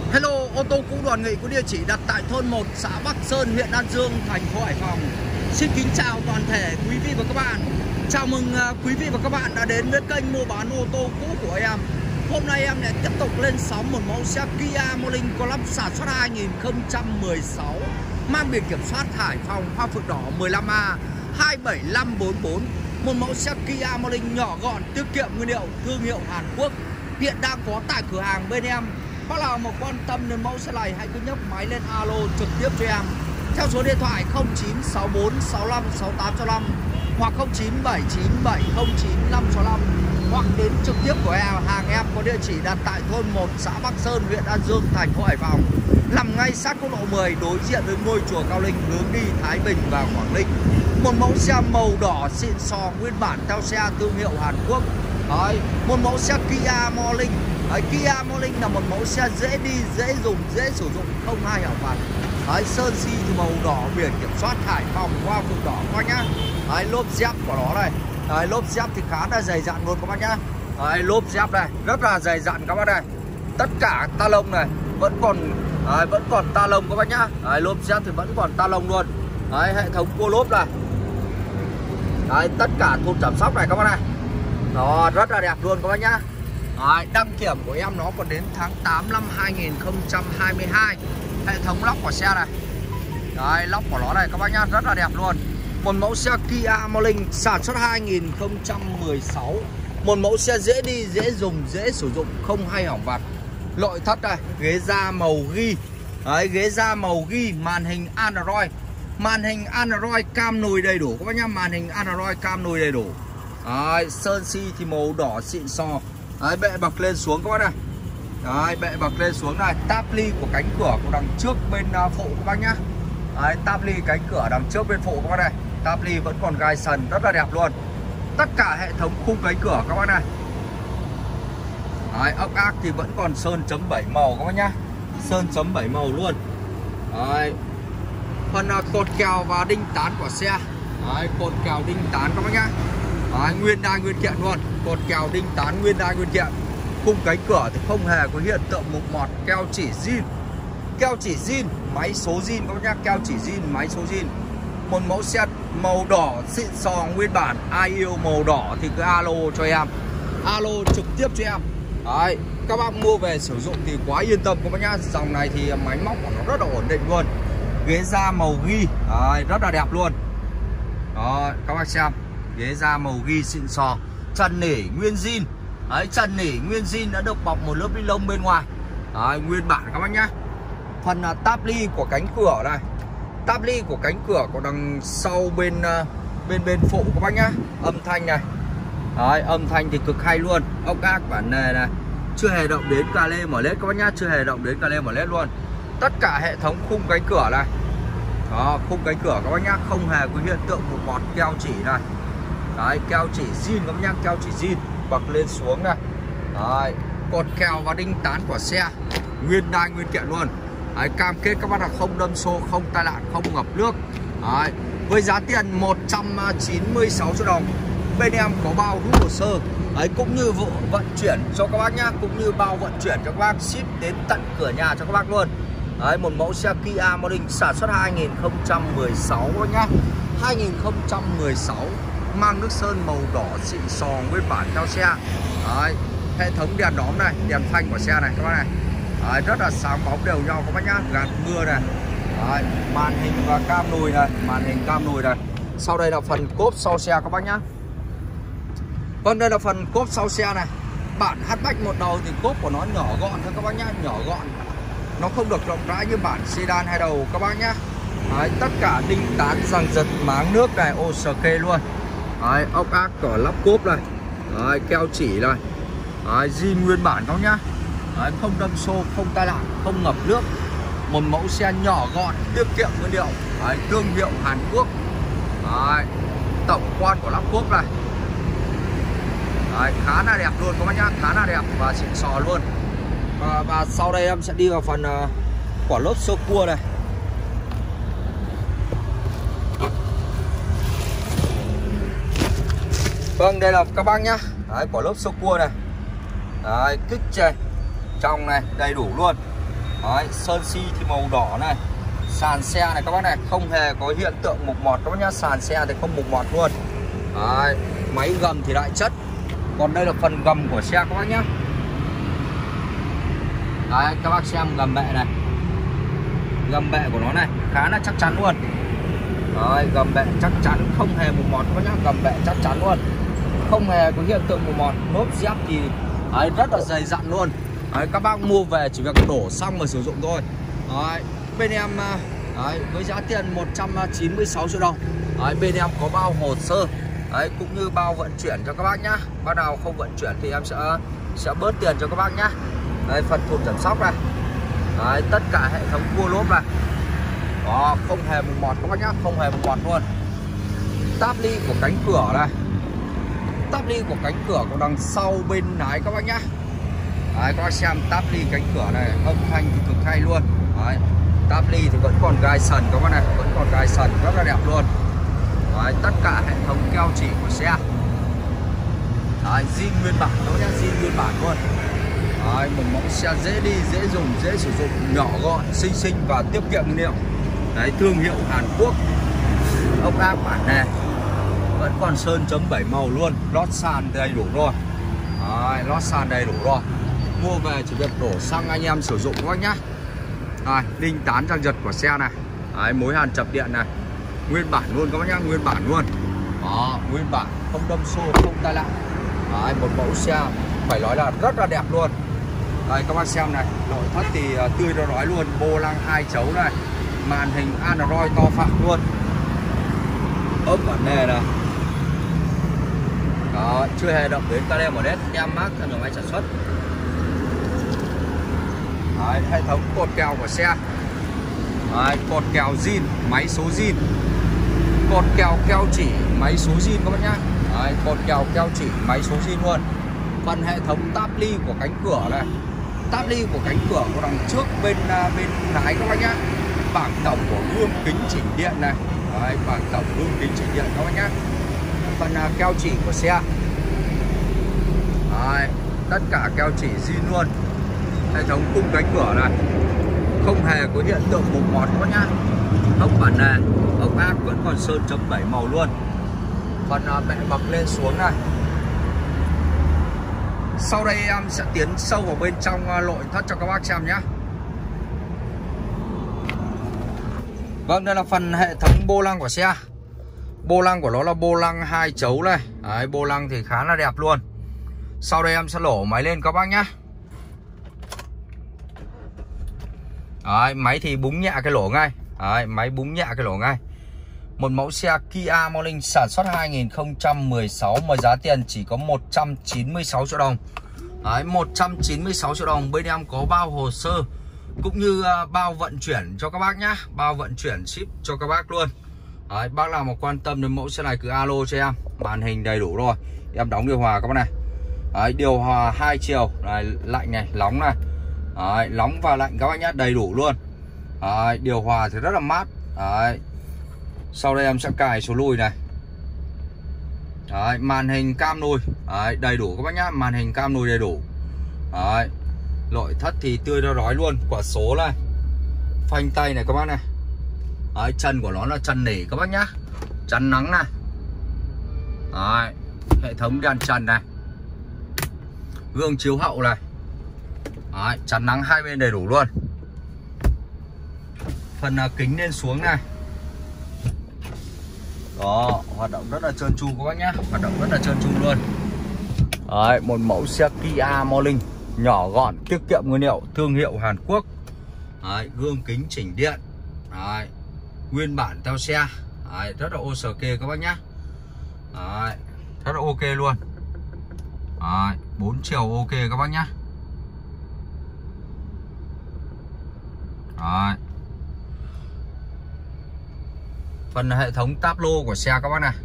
Hello, ô tô cũ Đoàn Nghị có địa chỉ đặt tại thôn 1, xã Bắc Sơn, huyện An Dương, thành phố Hải Phòng. Xin kính chào toàn thể quý vị và các bạn. Chào mừng quý vị và các bạn đã đến với kênh mua bán ô tô cũ của em. Hôm nay em lại tiếp tục lên sóng một mẫu xe Kia Morning Club sản xuất 2016 mang biển kiểm soát Hải Phòng, hoa phượng đỏ 15A 27544. Một mẫu xe Kia Morning nhỏ gọn, tiết kiệm nguyên liệu, thương hiệu Hàn Quốc. Hiện đang có tại cửa hàng bên em. Bác nào mà quan tâm đến mẫu xe này hãy cứ nhấc máy lên alo trực tiếp cho em theo số điện thoại 0964656865 hoặc 0979709565 hoặc đến trực tiếp của hàng em có địa chỉ đặt tại thôn 1, xã Bắc Sơn, huyện An Dương, thành phố Hải Phòng, nằm ngay sát quốc lộ 10 đối diện với ngôi chùa Cao Linh hướng đi Thái Bình và Quảng Ninh. Một mẫu xe màu đỏ xịn sò nguyên bản theo xe thương hiệu Hàn Quốc. Đấy, một mẫu xe Kia Morning. Kia Morning là một mẫu xe dễ đi, dễ dùng, dễ sử dụng, không ai hỏng vặt. Sơn xi thì màu đỏ, biển kiểm soát Hải Phòng, hoa phượng đỏ các bác nhá. Lốp dép của nó này. Lốp dép thì khá là dày dặn luôn các bác nhá. Lốp dép này rất là dày dặn các bác này. Tất cả ta lông này vẫn còn ta lông các bác nhá. Lốp dép thì vẫn còn ta lông luôn. Hệ thống cua lốp này. Tất cả thùng chăm sóc này các bác này. Nó rất là đẹp luôn các bác nhá. Đăng kiểm của em nó còn đến tháng 8 năm 2022. Hệ thống lóc của xe này. Lóc của nó này các bác nhá, rất là đẹp luôn. Một mẫu xe Kia Morning sản xuất 2016. Một mẫu xe dễ đi, dễ dùng, dễ sử dụng, không hay hỏng vặt. Nội thất này, ghế da màu ghi. Ghế da màu ghi, màn hình Android. Màn hình Android cam nồi đầy đủ các bác nhá, màn hình Android cam nồi đầy đủ. Sơn xi thì màu đỏ xịn sò. Bệ bậc lên xuống các bác này. Bệ bậc lên xuống này. Táp ly của cánh cửa của đằng trước bên phụ các bác nhá. Táp ly cánh cửa đằng trước bên phụ các bác này. Táp ly vẫn còn gai sần, rất là đẹp luôn. Tất cả hệ thống khung cánh cửa các bác này. Ốc ác thì vẫn còn sơn chấm 7 màu các bác nhá. Sơn chấm 7 màu luôn. Phần cột kèo và đinh tán của xe. Cột kèo đinh tán các bác nhá. Nguyên đai nguyên kiện luôn. Cột kèo đinh tán nguyên đai nguyên kiện. Khung cánh cửa thì không hề có hiện tượng mục mọt. Keo chỉ zin. Keo chỉ zin, máy số zin các bác nhá. Keo chỉ zin, máy số zin. Một mẫu xe màu đỏ xịn sò nguyên bản. Ai yêu màu đỏ thì cứ alo cho em. Alo trực tiếp cho em. Các bác mua về sử dụng thì quá yên tâm các bác nhá. Dòng này thì máy móc của nó rất là ổn định luôn. Ghế da màu ghi, rất là đẹp luôn. Các bác xem. Ghế da màu ghi xịn sò. Trần nỉ nguyên zin. Trần nỉ nguyên zin đã được bọc một lớp ni lông bên ngoài. Nguyên bản các bác nhá. Phần táp ly của cánh cửa này. Táp ly của cánh cửa của đằng sau bên phụ các bác nhá. Âm thanh này. Âm thanh thì cực hay luôn. Ốc ác bản nề này. Chưa hề động đến cà lê mở led các bác nhá. Chưa hề động đến cà lê mở led luôn. Tất cả hệ thống khung cánh cửa này. Khung cánh cửa các bác nhá, không hề có hiện tượng một bọt keo chỉ này. Keo chỉ zin các bác nhá, keo chỉ zin bậc lên xuống này. Cột kèo và đinh tán của xe nguyên đai nguyên kiện luôn. Cam kết các bác là không đâm xô, không tai nạn, không ngập nước. Với giá tiền 196 triệu đồng, bên em có bao rút hồ sơ, cũng như vụ vận chuyển cho các bác nhá, cũng như bao vận chuyển cho các bác, ship đến tận cửa nhà cho các bác luôn. Một mẫu xe Kia Morning sản xuất 2016 các bác nhá. 2016 mang nước sơn màu đỏ xịn sò nguyên bản theo xe. Hệ thống đèn đóm này, đèn phanh của xe này các bác này. Rất là sáng bóng đều nhau các bác nhá, gạt mưa này. Màn hình và cam nồi này, màn hình cam nồi này. Sau đây là phần cốp sau xe các bác nhá. Vâng, đây là phần cốp sau xe này. Bản hatchback một đầu thì cốp của nó nhỏ gọn thôi các bác nhá, nhỏ gọn. Nó không được rộng rãi như bản sedan hai đầu các bác nhá. Tất cả đinh tán giằng giật máng nước này, ô sờ kê luôn. Ốc ác cỏ lắp cốp này. Keo chỉ này. Zin nguyên bản các bác nhá. Không đâm xô, không tai nạn, không ngập nước. Một mẫu xe nhỏ gọn, tiết kiệm nguyên liệu. Thương hiệu Hàn Quốc. Tổng quan của lắp cốp này. Khá là đẹp luôn các bác nhá, khá là đẹp và xịn sò luôn. Và sau đây em sẽ đi vào phần quả lốp sơ cua này. Vâng, đây là các bác nhá. Quả lốp sơ cua này. Kích trên trong này đầy đủ luôn. Đấy, sơn xi thì màu đỏ này. Sàn xe này các bác này không hề có hiện tượng mục mọt các bác nhá. Sàn xe thì không mục mọt luôn. Đấy, máy gầm thì đại chất. Còn đây là phần gầm của xe các bác nhá. Đấy, các bác xem gầm bệ này. Gầm bệ của nó này khá là chắc chắn luôn. Đấy, gầm bệ chắc chắn không hề mục mọt các bác nhá. Gầm bệ chắc chắn luôn, không hề có hiện tượng mục mọt. Lốp dép thì đấy, rất là dày dặn luôn. Đấy, các bác mua về chỉ việc đổ xong mà sử dụng thôi. Đấy, bên em đấy, với giá tiền 196 triệu đồng. Đấy, bên em có bao hồ sơ đấy, cũng như bao vận chuyển cho các bác nhá. Bác nào không vận chuyển thì em sẽ bớt tiền cho các bác nhá. Đây, phần thùng giảm sóc này. Đấy, tất cả hệ thống cua lốp này. Đó, không hề mục mọt các bác nhá, không hề mục mọt luôn. Táp ly của cánh cửa này. Táp ly của cánh cửa của đằng sau bên lái các bác nhá. Đấy, các bác xem táp ly cánh cửa này, âm thanh thì cực hay luôn. Đấy, táp ly thì vẫn còn gai sần các bác này, vẫn còn gai sần rất là đẹp luôn. Đấy, tất cả hệ thống keo chỉ của xe. Đấy, zin nguyên bản đó nhá, zin nguyên bản luôn. Đấy, một mẫu xe dễ đi, dễ dùng, dễ sử dụng, nhỏ gọn, xinh xinh và tiết kiệm nhiên liệu. Đấy, thương hiệu Hàn Quốc. Ốc áp bản này vẫn còn sơn chấm 7 màu luôn, lót sàn đầy đủ rồi. Đấy, lót sàn đầy đủ rồi. Mua về chỉ việc đổ xăng anh em sử dụng các bác nhá. Đây, đinh tán răng giật của xe này. Đấy, mối hàn chập điện này. Nguyên bản luôn các bác nhá, nguyên bản luôn. Đó, nguyên bản, không đâm xô, không tai nạn. Đấy, một mẫu xe phải nói là rất là đẹp luôn. Đây các bác xem này, nội thất thì tươi nó nói luôn, vô lăng 2 chấu này. Màn hình Android to phạc luôn. Ốp bản nề này. Đó, chưa hề động đến KDMZ, tem mác nhà máy sản xuất. Đấy, hệ thống cột kèo của xe. Đấy, cột kèo zin, máy số zin. Cột kèo keo chỉ, máy số zin các bác nhá. Đấy, cột kèo keo chỉ, máy số zin luôn. Phần hệ thống táp ly của cánh cửa này. Táp ly của cánh cửa của đằng trước bên lái các bác nhá. Bảng tổng của gương kính chỉnh điện này. Đấy, bảng tổng gương kính chỉnh điện các bác nhá. Phần keo chỉ của xe. Đấy, tất cả keo chỉ zin luôn. Hệ thống khung cánh cửa này không hề có hiện tượng mục mọt các bác nhá. Ốc bản nề, ốc áp vẫn còn sơn chấm 7 màu luôn. Phần bệ bậc lên xuống này. Sau đây em sẽ tiến sâu vào bên trong nội thất cho các bác xem nhé. Vâng, đây là phần hệ thống vô lăng của xe. Vô lăng của nó là vô lăng 2 chấu này. Đấy, vô lăng thì khá là đẹp luôn. Sau đây em sẽ nổ máy lên các bác nhé. Đấy, máy thì búng nhẹ cái lỗ ngay. Đấy, máy búng nhẹ cái lỗ ngay. Một mẫu xe Kia Morning sản xuất 2016 mà giá tiền chỉ có 196 triệu đồng. Đấy, 196 triệu đồng. Bên em có bao hồ sơ cũng như bao vận chuyển cho các bác nhá. Bao vận chuyển ship cho các bác luôn. Đấy, bác nào mà quan tâm đến mẫu xe này cứ alo cho em. Màn hình đầy đủ rồi. Em đóng điều hòa các bác này. Đấy, điều hòa 2 chiều này, lạnh này, nóng này. Đấy, nóng và lạnh các bác nhá, đầy đủ luôn. Đấy, điều hòa thì rất là mát. Đấy. Sau đây em sẽ cài số lùi này. Đấy, màn hình cam lùi. Đấy, đầy đủ các bác nhá, màn hình cam lùi đầy đủ. Đấy, nội thất thì tươi nó rói luôn. Quả số này, phanh tay này các bác này. Đấy, chân của nó là chân nỉ các bác nhá, chắn nắng này. Đấy, hệ thống đèn trần này, gương chiếu hậu này. Đấy, chắn nắng hai bên đầy đủ luôn. Phần kính lên xuống này. Đó, hoạt động rất là trơn tru các bác nhá, hoạt động rất là trơn tru luôn. Đấy, một mẫu xe Kia Morning nhỏ gọn, tiết kiệm nguyên liệu, thương hiệu Hàn Quốc. Đấy, gương kính chỉnh điện. Đấy, nguyên bản theo xe. Đấy, rất là ok các bác nhá. Đấy, rất là ok luôn. Đấy, 4 chiều ok các bác nhá. Đấy, phần hệ thống táp lô của xe các bác này.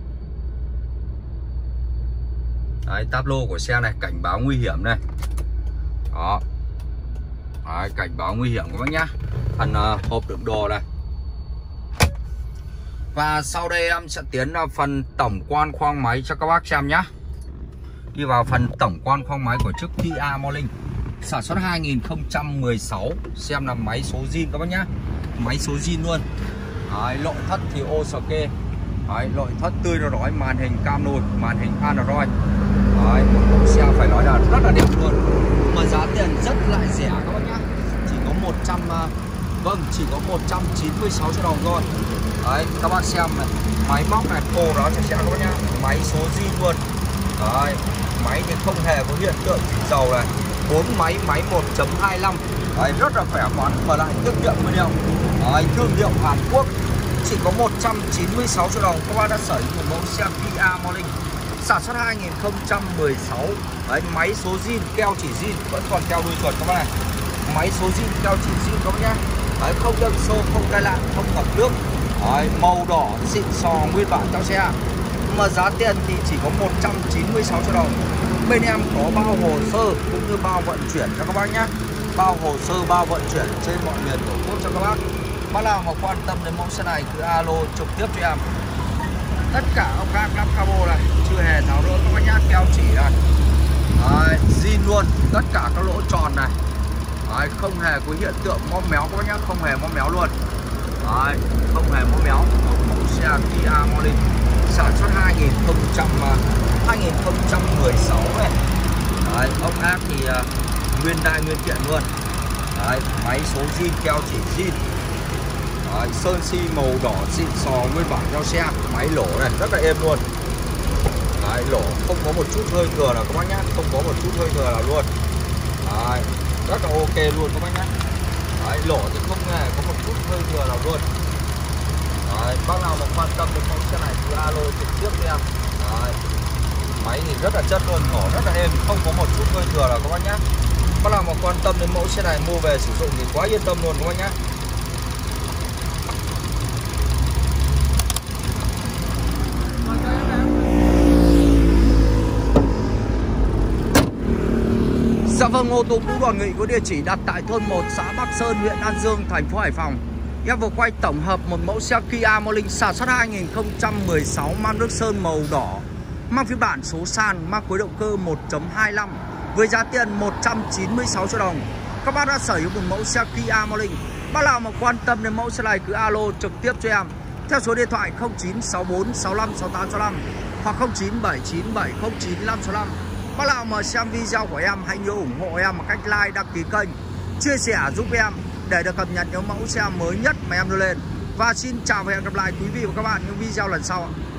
Đấy, táp lô của xe này, cảnh báo nguy hiểm này. Đó. Đấy, cảnh báo nguy hiểm các bác nhá. Phần hộp đựng đồ này. Và sau đây em sẽ tiến vào phần tổng quan khoang máy cho các bác xem nhá. Đi vào phần tổng quan khoang máy của chiếc Kia Morning Sản xuất 2016. Xem là máy số zin các bác nhá. Máy số zin luôn. Đấy, nội thất thì ok. Đấy, nội thất tươi nó rói, màn hình cam nồi, màn hình Android. Đấy, một mẫu xe phải nói là rất là đẹp luôn. Mà giá tiền rất lại rẻ các bác nhá. Chỉ có 196 triệu đồng thôi. Đấy, các bác xem này, máy móc này, cổ đó chặt chẽ các bác nhá. Máy số zin luôn. Đấy, máy thì không hề có hiện tượng dầu này. 4 máy 1.25. Đấy, rất là khỏe khoắn và lại tiết kiệm nguyên liệu. Đấy, thương hiệu Hàn Quốc. Chỉ có 196 triệu đồng các bác đã sở hữu một mẫu xe Kia Morning sản xuất 2016. Đấy, máy số zin, keo chỉ zin, vẫn còn keo đuôi chuột các bác này. Máy số zin, keo chỉ zin các bác nhá. Đấy, không đâm xô, không tai nạn, không ngập nước. Đấy, màu đỏ xịn sò nguyên bản trong xe. Mà giá tiền thì chỉ có 196 triệu đồng. Bên em có bao hồ sơ cũng như bao vận chuyển cho các bác nhé. Bao hồ sơ, bao vận chuyển trên mọi miền tổ quốc cho các bác. Bác nào mà quan tâm đến mẫu xe này cứ alo trực tiếp cho em. Tất cả ốc các lắp cabo này chưa hề tháo rỡ các bác nhá, keo chỉ này. Đấy, zin luôn, tất cả các lỗ tròn này. Đấy, không hề có hiện tượng móm méo các bác nhá, không hề móm méo luôn. Đấy, không hề móm méo. Mẫu xe Kia Morning sản xuất 2016 này. Đấy, ốc ác thì nguyên đai nguyên kiện luôn. Đấy, máy số zin, keo chỉ zin. Đấy, sơn xi màu đỏ xịn sò nguyên bản theo xe. Máy lỗ này rất là êm luôn. Đấy, lỗ không có một chút hơi thừa nào các bác nhá, không có một chút hơi thừa nào luôn. Đấy, rất là ok luôn các bác nhá. Đấy, lỗ thì không hề có một chút hơi thừa nào luôn. Đấy, bác nào mà quan tâm đến mẫu xe này cứ alo trực tiếp với em. Đấy, máy thì rất là chất luôn, nổ rất là êm, không có một chút hơi thừa nào các bác nhá. Bác nào mà quan tâm đến mẫu xe này mua về sử dụng thì quá yên tâm luôn các bác nhá. Dạ vâng, ô tô cũ Đoàn Nghị có địa chỉ đặt tại thôn 1 xã Bắc Sơn, huyện An Dương, thành phố Hải Phòng. Em vừa quay tổng hợp một mẫu xe Kia Morning sản xuất 2016 mang nước sơn màu đỏ, mang phiên bản số sàn, mang khối động cơ 1.25 với giá tiền 196 triệu đồng. Các bác đã sở hữu một mẫu xe Kia Morning. Bác nào mà quan tâm đến mẫu xe này cứ alo trực tiếp cho em theo số điện thoại 0964 65 68 65 hoặc 0979 709 565. Bác nào mà xem video của em hãy nhớ ủng hộ em bằng cách like, đăng ký kênh, chia sẻ giúp em để được cập nhật những mẫu xe mới nhất mà em đưa lên. Và xin chào và hẹn gặp lại quý vị và các bạn những video lần sau ạ.